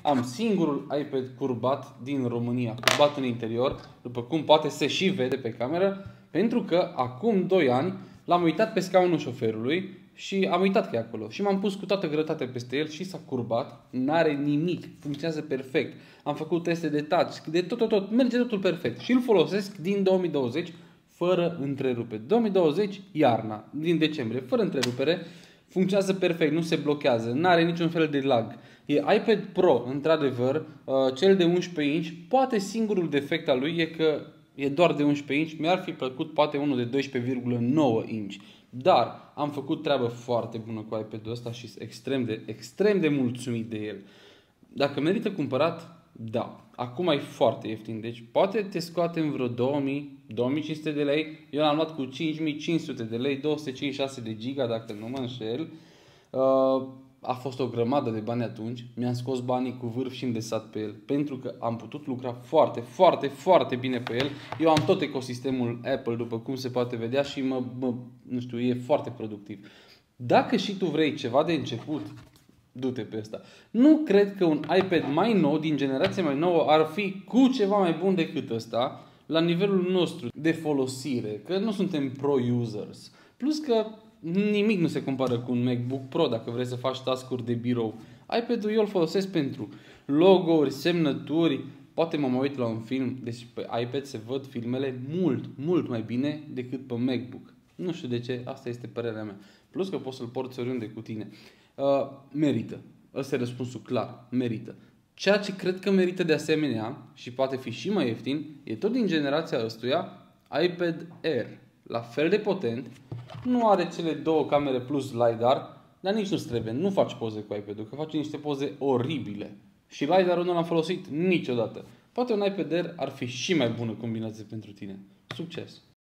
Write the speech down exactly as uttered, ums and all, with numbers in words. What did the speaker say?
Am singurul iPad curbat din România, curbat în interior, după cum poate se și vede pe cameră, pentru că acum doi ani l-am uitat pe scaunul șoferului și am uitat că e acolo. Și m-am pus cu toată grătatea peste el și s-a curbat, n-are nimic, funcționează perfect. Am făcut teste de touch, de tot, tot, tot, merge totul perfect și îl folosesc din două mii douăzeci fără întrerupere. două mii douăzeci, iarna, din decembrie, fără întrerupere. Funcționează perfect, nu se blochează, nu are niciun fel de lag. E iPad Pro, într-adevăr, cel de unsprezece inch, poate singurul defect al lui e că e doar de unsprezece inch, mi-ar fi plăcut poate unul de doisprezece virgulă nouă inch. Dar am făcut treabă foarte bună cu iPad-ul ăsta și sunt extrem de, extrem de mulțumit de el. Dacă merită cumpărat, da. Acum e foarte ieftin, deci poate te scoate în vreo două mii, două mii cinci sute de lei. Eu l-am luat cu cinci mii cinci sute de lei, două sute cincizeci și șase de giga, dacă nu mă înșel. Uh, a fost o grămadă de bani atunci. Mi-am scos banii cu vârf și îndesat pe el, pentru că am putut lucra foarte, foarte, foarte bine pe el. Eu am tot ecosistemul Apple, după cum se poate vedea, și mă, mă, nu știu, e foarte productiv. Dacă și tu vrei ceva de început, du-te pe ăsta. Nu cred că un iPad mai nou, din generație mai nouă, ar fi cu ceva mai bun decât ăsta, la nivelul nostru de folosire, că nu suntem pro-users. Plus că nimic nu se compară cu un MacBook Pro dacă vrei să faci task-uri de birou. iPad-ul eu îl folosesc pentru logo-uri, semnături, poate mă mai uit la un film, deci pe iPad se văd filmele mult, mult mai bine decât pe MacBook. Nu știu de ce, asta este părerea mea. Plus că poți să-l porți oriunde cu tine. Uh, merită. Ăsta e răspunsul clar. Merită. Ceea ce cred că merită de asemenea și poate fi și mai ieftin, e tot din generația ăstuia iPad Air. La fel de potent, nu are cele două camere plus LiDAR, dar nici nu-ți trebuie. Nu faci poze cu iPad-ul, că faci niște poze oribile. Și LiDAR-ul nu l-am folosit niciodată. Poate un iPad Air ar fi și mai bună combinație pentru tine. Succes!